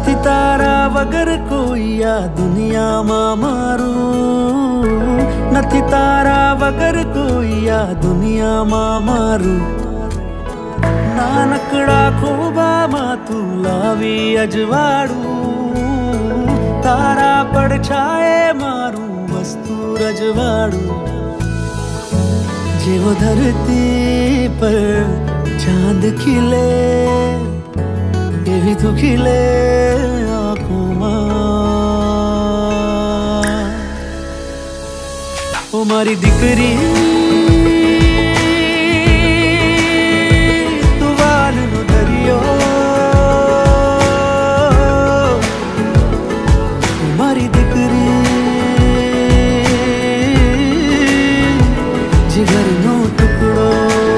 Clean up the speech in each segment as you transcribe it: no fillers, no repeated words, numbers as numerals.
નથી તારા વગર કોઈ આ દુનિયામાં મારું, નથી તારા વગર કોઈ આ દુનિયામાં મારું। નાનકડા ખોબામાં તું લાવી અજવાળું, તારા પડછાયે મારું વસ્તુ રજવાડું। જેવો ધરતી પર ચાંદ ખીલે એવી તું ખીલે આંખોમાં। ઓ મારી દીકરી તું વાલનો દરિયો, મારી દીકરી જીગરનો ટુકડો,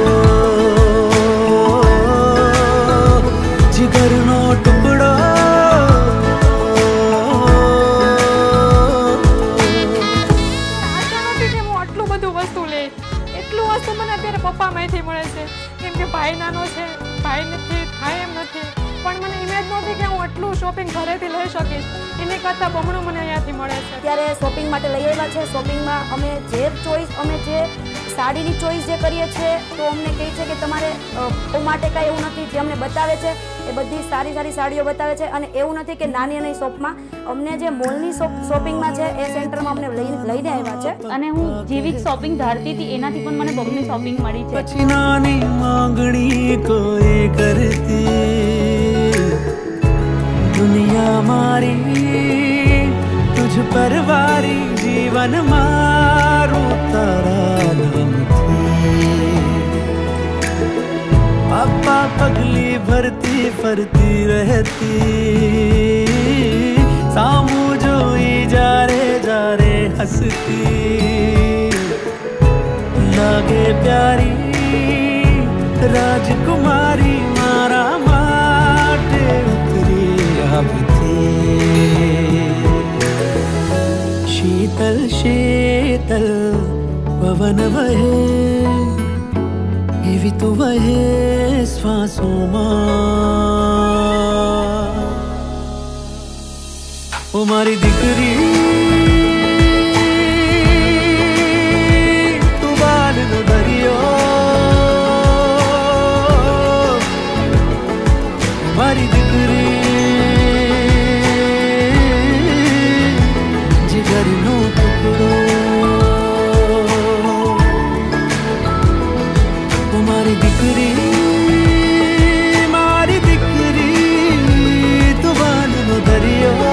જીગરનો ટુકડો। પપ્પા માંથી મળે છે કેમ કે ભાઈ નાનો છે, ભાઈ નથી, થાય એમ નથી, પણ મને ઇમેજ નહોતી કે હું આટલું શોપિંગ ઘરેથી લઈ શકીશ, એની કરતાં બમણું મને અહીંયાથી મળે છે। ત્યારે શોપિંગ માટે લઈ આવ્યા છે। શોપિંગમાં અમે જે ચોઈસ, અમે જે સાડીની ચોઈસ જે કરીએ છીએ તો અમને કહે છે કે તમારે માટે કાંઈ એવું નથી, જે અમને બતાવે છે એ બધી સારી સારી સાડીઓ બતાવે છે। અને એવું નથી કે નાની નાની શોપમાં, અમને જે મોલની શોપિંગમાં છે એ સેન્ટરમાં અમને લઈને આવ્યા છે। અને હું જેવી શોપિંગ ધારતી હતી એનાથી પણ મને બમણી શોપિંગ મળી છે। પછી નાની માંગણી કોઈ કરતી, દુનિયા મારી તુજ પર વારી, જીવન મારું તારા નામથી। પાપા પગલી ભરતી ફરતી રહેતી, સામું જોઈ જારે જારે હસતી, લાગે પ્યારી રાજકુમારી મારા માટે ઉતરી આવતી। શીતલ શીતલ પવન વહે એવી તું વહે શ્વાસોમાં। ઓ મારી દીકરી તું વાલનો દરિયો, મારી દીકરી જીગરનો ટુકડો, મારી દીકરી, મારી દીકરી તું વાલનો દરિયો,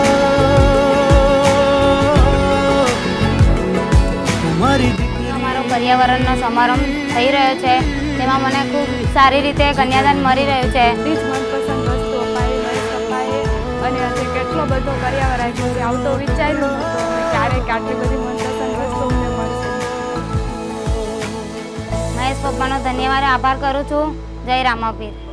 મારી દીકરી। અમારો પર્યાવરણનો સમારંભ થઈ રહ્યો છે, તેમાં મને ખૂબ સારી રીતે કન્યાદાન મળી રહ્યું છે। મનપસંદ વસ્તુ અપાઈ, મહેશ પપ્પાએ, અને આજે કેટલો બધો કર્યા રાખ્યો છે, આવું તો વિચાર્યું નહોતું ક્યારેક આટલી બધી મનપસંદ વસ્તુ અમને મળશે। મહેશ પપ્પાનો ધન્યવાદ આભાર કરું છું। જય રામાપીર।